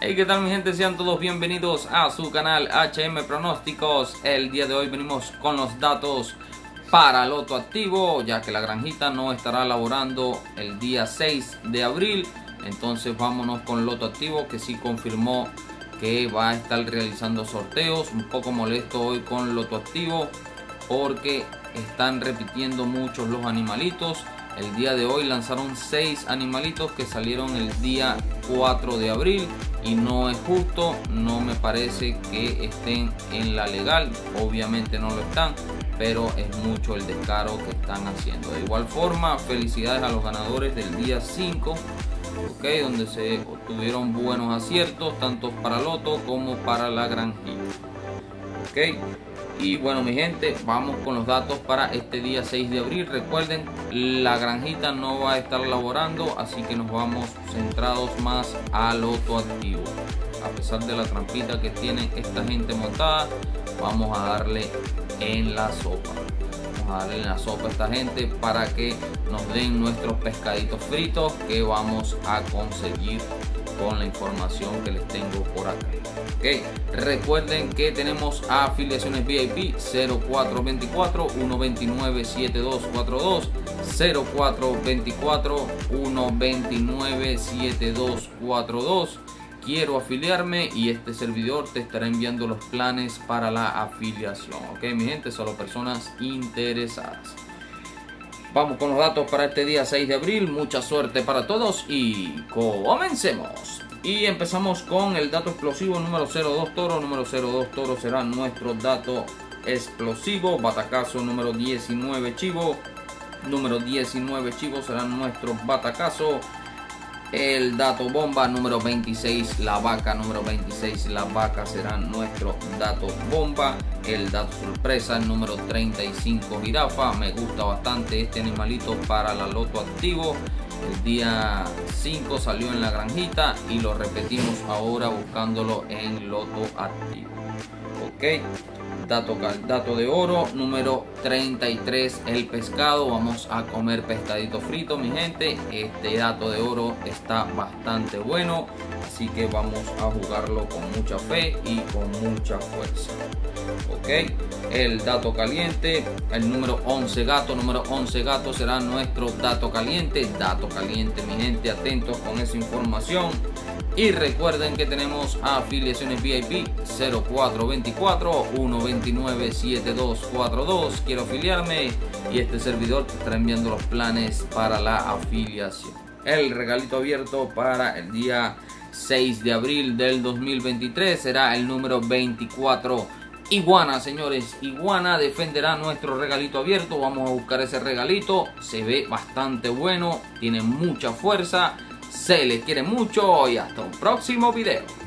Hey, ¿qué tal mi gente? Sean todos bienvenidos a su canal HM Pronósticos. El día de hoy venimos con los datos para Loto Activo, ya que la granjita no estará laborando el día 6 de abril. Entonces vámonos con Loto Activo, que sí confirmó que va a estar realizando sorteos. Un poco molesto hoy con Loto Activo porque están repitiendo muchos los animalitos. El día de hoy lanzaron 6 animalitos que salieron el día 4 de abril y no es justo, no me parece que estén en la legal, obviamente no lo están, pero es mucho el descaro que están haciendo. De igual forma, felicidades a los ganadores del día 5, donde se obtuvieron buenos aciertos tanto para Loto como para la granjita. Y bueno mi gente, vamos con los datos para este día 6 de abril. Recuerden, la granjita no va a estar laborando, así que nos vamos centrados más a Loto Activo. A pesar de la trampita que tiene esta gente montada, vamos a darle en la sopa. Vamos a darle en la sopa a esta gente para que nos den nuestros pescaditos fritos que vamos a conseguir con la información que les tengo por acá. Recuerden que tenemos afiliaciones VIP 0424 129 7242, 0424 129 7242. Quiero afiliarme y este servidor te estará enviando los planes para la afiliación. Mi gente, solo personas interesadas. Vamos con los datos para este día 6 de abril. Mucha suerte para todos y comencemos. Y empezamos con el dato explosivo número 02 toro. Número 02 toro será nuestro dato explosivo. Batacazo número 19 chivo. Número 19 chivo será nuestro batacazo. El dato bomba número 26, la vaca número 26, la vaca será nuestro dato bomba. El dato sorpresa número 35, jirafa. Me gusta bastante este animalito para la Loto Activo. El día 5 salió en la granjita y lo repetimos ahora buscándolo en Loto Activo. Dato de oro número 33, el pescado. Vamos a comer pescadito frito mi gente. Este dato de oro está bastante bueno, así que vamos a jugarlo con mucha fe y con mucha fuerza. El dato caliente, el número 11 gato. Número 11 gato será nuestro dato caliente. Dato caliente mi gente, atentos con esa información. Y recuerden que tenemos afiliaciones VIP 0424 129 7242. Quiero afiliarme y este servidor te estará enviando los planes para la afiliación. El regalito abierto para el día 6 de abril del 2023 será el número 24. Iguana, señores, Iguana defenderá nuestro regalito abierto. Vamos a buscar ese regalito. Se ve bastante bueno, tiene mucha fuerza. Se les quiere mucho y hasta un próximo video.